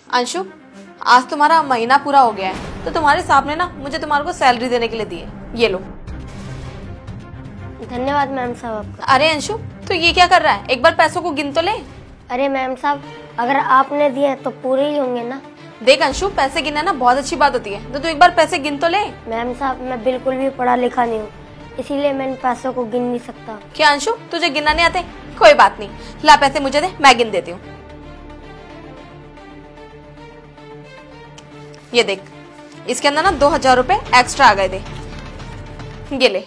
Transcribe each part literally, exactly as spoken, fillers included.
अंशु, आज तुम्हारा महीना पूरा हो गया है तो तुम्हारे साहब ने ना मुझे तुम्हारे को सैलरी देने के लिए दी है। ये लो। धन्यवाद मैम साहब आपका। अरे अंशु, तो ये क्या कर रहा है? एक बार पैसों को गिन तो ले। अरे मैम साहब, अगर आपने दिए तो पूरे ही होंगे ना। देख अंशु, पैसे गिनना ना बहुत अच्छी बात होती है, तो तू एक बार पैसे गिन तो ले। मैम साहब, मैं बिल्कुल भी पढ़ा लिखा नहीं हूँ, इसीलिए मैं इन पैसों को गिन नहीं सकता। क्या अंशु, तुझे गिनना नहीं आते? कोई बात नहीं, ला पैसे मुझे दे, मैं गिन देती हूँ। ये देख, इसके अंदर ना दो हजार रुपए एक्स्ट्रा आ गए थे। ये ले,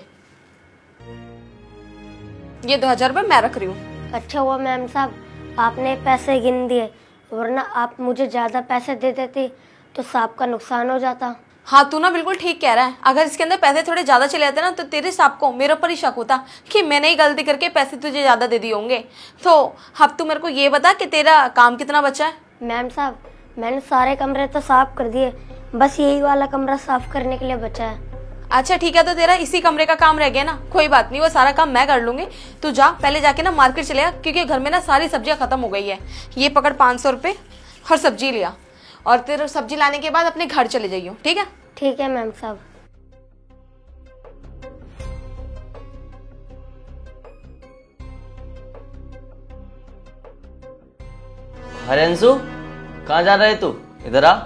ये दो हजार रुपए मैं रख रही हूँ। अच्छा हुआ मैम साहब आपने पैसे गिन दिए, वरना आप मुझे ज्यादा पैसे दे देती तो साहब का नुकसान हो जाता। हाँ, तू ना बिल्कुल ठीक कह रहा है। अगर इसके अंदर पैसे थोड़े ज्यादा चले जाते ना तो तेरे साहब को मेरे ऊपर ही शक होता कि मैंने ही गलती करके पैसे तुझे ज्यादा दे दिए होंगे। तो अब तू मेरे को ये बता कि तेरा काम कितना बचा है? मैम साहब, मैंने सारे कमरे तो साफ कर दिए, बस यही वाला कमरा साफ करने के लिए बचा है। अच्छा ठीक है, तो तेरा इसी कमरे का काम रह गया ना। कोई बात नहीं, वो सारा काम मैं कर लूंगी। तू जा, पहले जाके ना मार्केट चले आ, क्योंकि घर में ना सारी सब्जियां खत्म हो गई है। ये पकड़ पाँच सौ रुपये और सब्जी लिया, और तेरे सब्जी लाने के बाद अपने घर चले जाइयो, ठीक है? ठीक है मैम साहब। अरे अंशु, कहाँ जा रहे तू? इधर आ।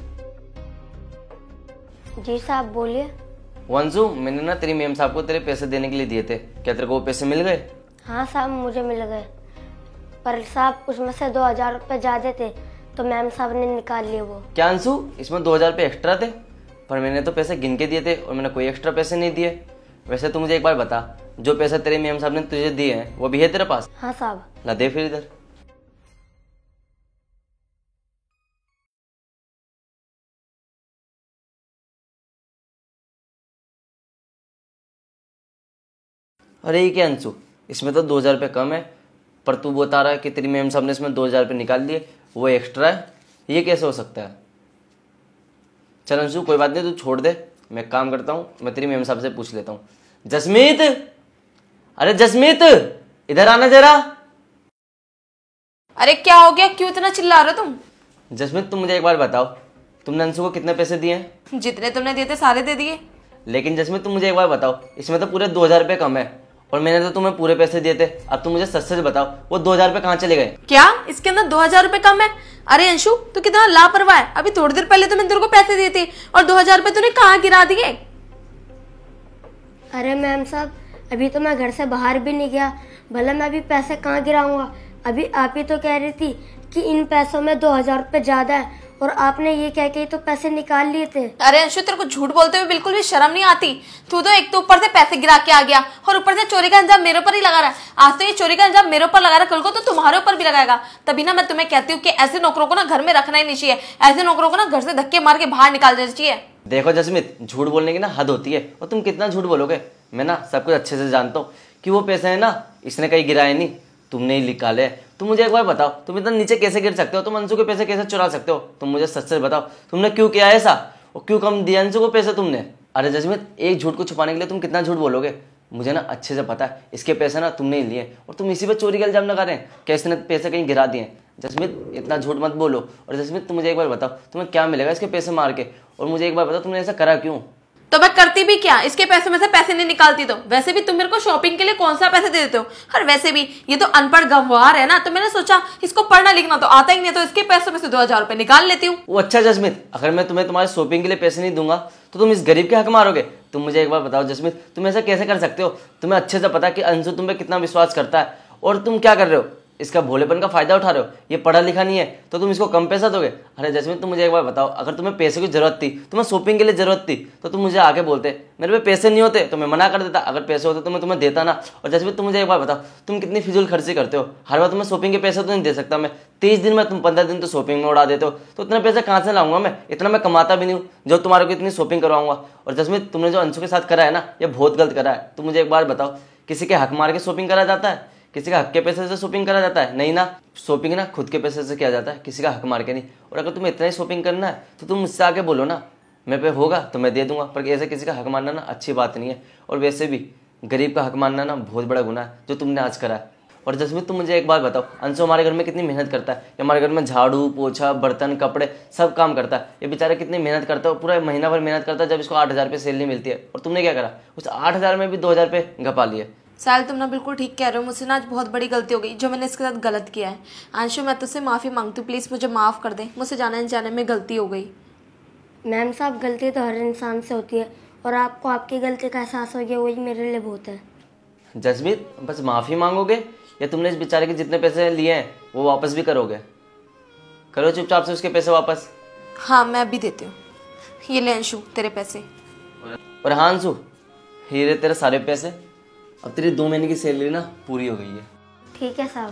जी साहब बोलिए। वंशु, मैंने ना तेरी मेम साहब को तेरे पैसे देने के लिए दिए थे, क्या तेरे को वो पैसे मिल गए? हाँ साहब, मुझे मिल गए, पर साहब उसमें से दो हजार रुपये ज्यादा थे तो मैम साहब ने निकाल लिए वो। क्या अंशु, इसमें दो हजार रुपये एक्स्ट्रा थे? पर मैंने तो पैसे गिन के दिए थे और मैंने कोई एक्स्ट्रा पैसे नहीं दिए। वैसे तू मुझे एक बार बता, जो पैसे तेरे मेम साहब ने तुझे दिए हैं वो भी है तेरे पास? हाँ साहब। ला दे फिर इधर। अरे ये क्या अंशु, इसमें तो दो हजार रुपये कम है, पर तू बता रहा है कि तेरी मेम साहब ने इसमें दो हजार रुपये निकाल दिए, वो एक्स्ट्रा है। ये कैसे हो सकता है? चल अंशु, कोई बात नहीं, तू छोड़ दे। मैं एक काम करता हूँ, मैं तेरी मेम साहब से पूछ लेता हूँ। जसमीत, अरे जसमीत, इधर आना जरा। अरे क्या हो गया, क्यों इतना चिल्ला रहे हो तुम? जसमीत, तुम मुझे एक बार बताओ, तुमने अंशु को कितने पैसे दिए हैं? जितने तुमने दिए थे सारे दे दिए। लेकिन जसमीत, तुम मुझे एक बार बताओ, इसमें तो पूरे दो हजार रुपये कम है और मैंने तो तुम्हें पूरे पैसे दिए थे। अब तुम मुझे सच सच बताओ, वो दो हजार रुपये कहाँ चले गए? क्या इसके अंदर दो हजार रुपये कम है? अरे अंशु, तू कितना लापरवाह है। अभी थोड़ी देर पहले तो मैंने तेरे को पैसे दिए थे और दो हजार रुपये तूने कहाँ गिरा दिए? अरे मैम साहब, अभी तो मैं घर से बाहर भी नहीं गया, भला मैं अभी पैसे कहाँ गिराऊंगा। अभी आप ही तो कह रही थी कि इन पैसों में दो हजार रुपये ज्यादा है और आपने ये कह के तो पैसे निकाल लिए थे। अरे अंशु, तेरे को झूठ बोलते हुए बिल्कुल भी शर्म नहीं आती? तू तो एक तो ऊपर से पैसे गिरा के आ गया और ऊपर से चोरी का इंजाम मेरे ऊपर ही लगा रहा है। आज तो ये चोरी का इंजाम मेरे ऊपर लगा रहा है, कल को तो तुम्हारे ऊपर भी लगाएगा। तभी ना मैं तुम्हें कहती हूँ कि ऐसे नौकरों को ना घर में रखना ही नहीं चाहिए। ऐसे नौकरों को ना घर से धक्के मार के बाहर निकाल देना चाहिए। देखो जसमीत, झूठ बोलने की ना हद होती है, और तुम कितना झूठ बोलोगे? मैं ना सब कुछ अच्छे से जानता हूँ कि वो पैसे है ना इसने कहीं गिराए नहीं, तुमने ही निकाले। तुम मुझे एक बार बताओ, तुम इतना नीचे कैसे गिर सकते हो? तुम अंशु के पैसे कैसे चुरा सकते हो? तुम मुझे सच सच बताओ, तुमने क्यों किया ऐसा और क्यों कम दिया अंशु को पैसे तुमने? अरे जसमीत, एक झूठ को छुपाने के लिए तुम कितना झूठ बोलोगे? मुझे ना अच्छे से पता है, इसके पैसे ना तुमने ही लिए और तुम इसी पे चोरी का इल्जाम लगा रहे हैं कि इसने पैसे कहीं गिरा दिए। जसमीत, इतना झूठ मत बोलो। और जसमीत, तुम मुझे एक बार बताओ, तुम्हें क्या मिलेगा इसके पैसे मार के? और मुझे एक बार बताओ, तुमने ऐसा करा क्यों? तो मैं करती भी क्या, इसके पैसे में से पैसे नहीं निकालती तो? वैसे भी तुम मेरे को शॉपिंग के लिए कौन सा पैसे दे देते हो। और वैसे भी ये तो अनपढ़ गंवार है ना, तो मैंने सोचा इसको पढ़ना लिखना तो आता ही नहीं, तो इसके पैसों में से दो हजार रुपए निकाल लेती हूँ। वो अच्छा जसमीत, अगर मैं तुम्हें तुम्हारे शॉपिंग के लिए पैसे नहीं दूंगा तो तुम इस गरीब के हक मारोगे? तुम मुझे एक बार बताओ जसमीत, तुम ऐसा कैसे कर सकते हो? तुम्हें अच्छे से पता है कि अंशु तुम पे कितना विश्वास करता है, और तुम क्या कर रहे हो? इसका भोलेपन का फायदा उठा रहे हो। ये पढ़ा लिखा नहीं है तो तुम इसको कम पैसा दोगे? अरे जसमीत, तुम मुझे एक बार बताओ, अगर तुम्हें पैसे की जरूरत थी, तुम्हें शॉपिंग के लिए जरूरत थी, तो तुम मुझे आके बोलते। मेरे पे पैसे नहीं होते तो मैं मना कर देता, अगर पैसे होते तो मैं तुम्हें देता ना। और जसमीत, तुम मुझे एक बार बताओ, तुम कितनी फिजूल खर्ची करते हो? हर बार तुम्हें शॉपिंग के पैसे तो नहीं दे सकता मैं। तीस दिन में तुम पंद्रह दिन तो शॉपिंग में उड़ा देते हो, तो इतने पैसे कहाँ से लाऊंगा मैं? इतना मैं कमाता भी नहीं हूँ जो तुम्हारे को इतनी शॉपिंग करवाऊंगा। और जसमीत, तुमने जो अंशु के साथ करा है ना, ये बहुत गलत करा है। तुम मुझे एक बार बताओ, किसी के हक मार के शॉपिंग करा जाता है? किसी का हक के पैसे से शॉपिंग करा जाता है? नहीं ना, शॉपिंग ना खुद के पैसे से किया जाता है, किसी का हक मार के नहीं। और अगर तुम्हें इतना ही शॉपिंग करना है तो तुम मुझसे आके बोलो ना, मेरे पे होगा तो मैं दे दूंगा, पर ऐसे किसी का हक मारना ना अच्छी बात नहीं है। और वैसे भी गरीब का हक मारना ना बहुत बड़ा गुनाह है जो तुमने आज करा है। और जसमीत तुम मुझे एक बात बताओ, अंशु हमारे घर में कितनी मेहनत करता है। ये हमारे घर में झाड़ू पोछा बर्तन कपड़े सब काम करता है। ये बेचारा कितनी मेहनत करता है, पूरा महीना भर मेहनत करता है, जब इसको आठ हज़ार रुपये सैलरी मिलती है। और तुमने क्या करा, उस आठ हज़ार में भी दो हज़ार रुपये घपा लिए। साहिल तुम ना बिल्कुल ठीक कह रहे हो, मुझसे ना आज बहुत बड़ी गलती हो गई जो मैंने इसके साथ गलत किया है। अंशु मैं तुझसे माफ़ी मांगती हूँ, प्लीज़ मुझे माफ़ कर दे, मुझसे जाने जाने में गलती हो गई। मैम साहब गलती तो हर इंसान से होती है और आपको आपकी गलती का एहसास हो गया, वही मेरे लिए बहुत है। जसमीत बस माफ़ी मांगोगे या तुमने इस बेचारे के जितने पैसे लिए हैं वो वापस भी करोगे? करो चुपचाप से उसके पैसे वापस। हाँ मैं अभी देती हूँ, ये ले अंशु तेरे पैसे। और हाँ अंशु, ये रहे तेरे सारे पैसे। अब तेरी दो महीने की सैलरी ना पूरी हो गई है। ठीक है साहब।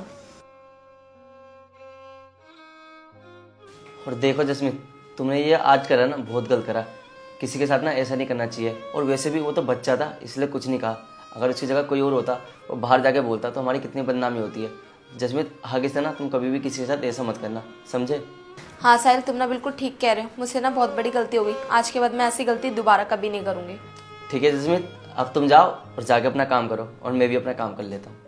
और देखो जसमीत, तुमने ये आज करा ना बहुत गलत करा। किसी के साथ ना ऐसा नहीं करना चाहिए। और वैसे भी वो तो बच्चा था इसलिए कुछ नहीं कहा, अगर उसकी जगह कोई और होता वो बाहर जाके बोलता तो हमारी कितनी बदनामी होती है। जसमीत आगे से ना तुम कभी भी किसी के साथ ऐसा मत करना, समझे? हाँ साहिल तुम ना बिल्कुल ठीक कह रहे हो, मुझसे ना बहुत बड़ी गलती हो गई, आज के बाद मैं ऐसी गलती दोबारा कभी नहीं करूँगी। ठीक है जसमीत, अब तुम जाओ और जाके अपना काम करो और मैं भी अपना काम कर लेता हूँ।